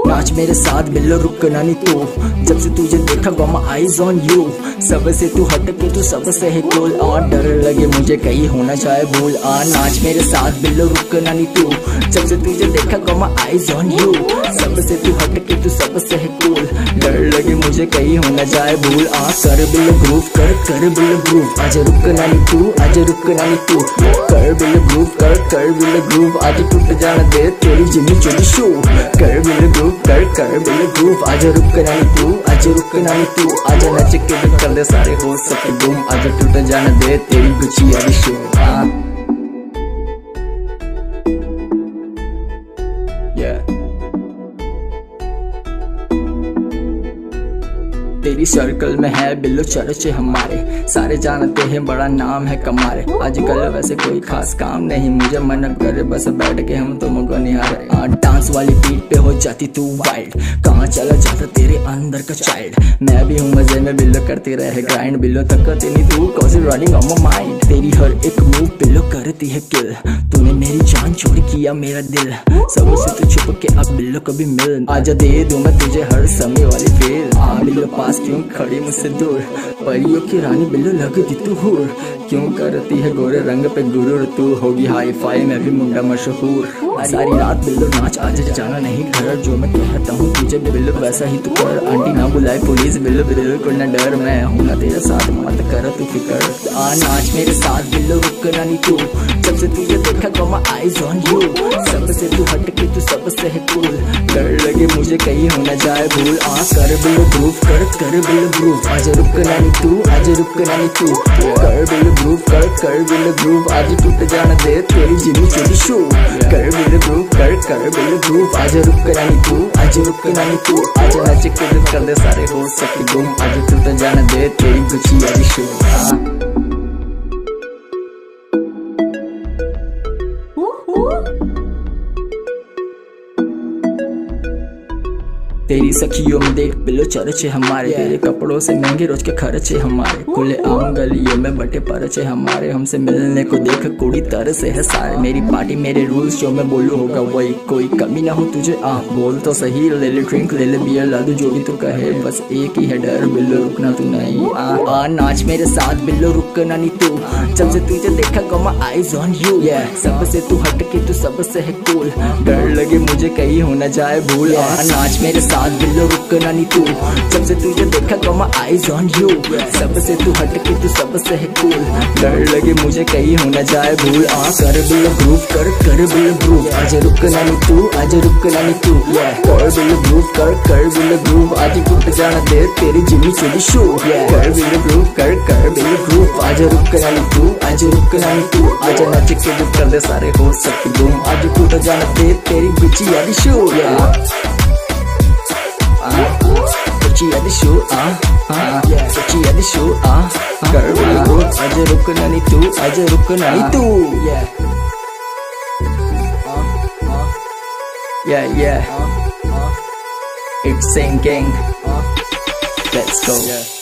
नाच मेरे साथ बिल्लो रुकना नहीं तू, जब से तुझे देखा got my eyes on you। सबसे तू हट के तू सबसे है cool, डर लगे मुझे कहीं होना चाहे भूल। नाच मेरे साथ बिल्लो रुकना नहीं तू, जब से तुझे देखा got my eyes on you। सबसे तू हट के तू सबसे है cool, डर लगे मुझे कहीं होना चाहे भूल। कर बिल्लो ग्रूव कर बिल्लो ग्रूव, आज रुकना नहीं तू, आज रुकना नहीं तू। कर बिल्लो ग्रूव कर बिल्लो ग्रूव, आज टूट जाना दे तेरी जिम्मी चोरी शू। कर बिल्लो ग्रूव कर बिल्लो ग्रूव, आज रुकना नहीं तू, आज रुकना नहीं तू। आज नच के कर दे सारे हो सबके गुम, आज टूट जाना दे तेरी गुच्ची वाली शू। तेरी सर्कल में है बिल्लो चर्चे हमारे, सारे जानते हैं बड़ा नाम है कमारे। आजकल वैसे कोई खास काम नहीं, मुझे मन करे बस बैठ के हम तुमको निहारे। डांस वाली बीट पे हो जाती तू वाइल्ड, कहाँ चला जाता तेरे अंदर का चाइल्ड। मैं भी हूँ मजे में बिल्लो करती रहे ग्राइंड, बिल्लो तक करती नहीं तू cause running on my mind. तेरी हर एक मूव बिल्लो करती है किल, तूने मेरी जान चोरी किया मेरा दिल। सबसे तू छुप के अब बिल्लो कभी मिल, आजा दे दूं मैं तुझे हर समय वाली फील। बिल्लो पास क्यों खड़ी मुझसे दूर, परियों की रानी बिल्लो लगती तू हूर। क्यों करती है गोरे रंग पे गुरूर, तू होगी हाई फाई मैं भी मुंडा मशहूर। सारी रात बिल्लो नाच, आज जाना नहीं घर, जो मैं कहता हूँ तुझे बिल्लो वैसा ही तू कर। आंटी ना बुलाए पुलिस बिल्लो बिल्कुल ना डर, मैं हूँ ना तेरे साथ मत कर तू फिकर। नाच मेरे साथ बिल्लो रुकना नहीं तू, जब से तुझे देखा got my eyes on you। सबसे तू हट के तू सबसे है cool, डर लगे मुझे कहीं होना जाए भूल। कर बिल्लो ग्रूव कर बिल्लो ग्रूव, आज रुकना नहीं तू, आज रुकना नहीं तू। कर बिल्लो ग्रूव कर बिल्लो ग्रूव, आज टूट जाना दे तेरी जिम्मी चोरी शू। कर बिल्लो ग्रूव कर बिल्लो ग्रूव, आज रुकना नहीं तू, आज रुकना नहीं तू। आज नच के कर दे सारे हो सबके गुम, आज टूट जाना दे तेरी गुच्ची वाली शू। तेरी सखियों में देख बिल्लो चर्चे हमारे, तेरे कपड़ों से महंगे रोज के खर्चे हमारे। खुले आम गलियों में बटे परचे हमारे, हमसे मिलने को देख कुड़ी तरसे है सारे। मेरी पार्टी मेरे रूल्स, जो मैं बोलूँ होगा वही, कोई कमी ना हो तुझे बोल तो सही। ले ले ड्रिंक ले ले बियर ला दूं जो भी तू कहे, बस एक ही है डर बिल्लो रुकना तू नहीं। नाच मेरे साथ बिल्लो रुकना नहीं तू, जब से तुझे देखा got my eyes on you। सबसे तू हट के तू सबसे है cool, डर लगे मुझे कहीं होना जाए भूल। नाच मेरे साथ बिल्लो रुकना नहीं तू, जब से तुझे देखा got my eyes on you। सबसे तू हट के तू सबसे है cool, डर लगे मुझे कहीं होना जाए भूल। कर बिल्लो ग्रूव कर बिल्लो ग्रूव, आज रुकना नहीं तू, आज रुकना नहीं तू। कर बिल्लो ग्रूव कर बिल्लो ग्रूव, आज टूट जाना दे तेरी जिम्मी चोरी शू। कर बिल्लो ग्रूव कर बिल्लो ग्रूव, आज रुकना नहीं तू, आज रुकना नहीं तू। आज नच के कर दे सारे हो सबके गुम, आज टूट जाना दे तेरी गुच्ची वाली शू। Gucci at the shoe, Gucci at the shoe, कर बिल्लो ग्रूव, आज रुकना नहीं तू, आज रुकना नहीं तू। Yeah, it's Sing Gang, let's go।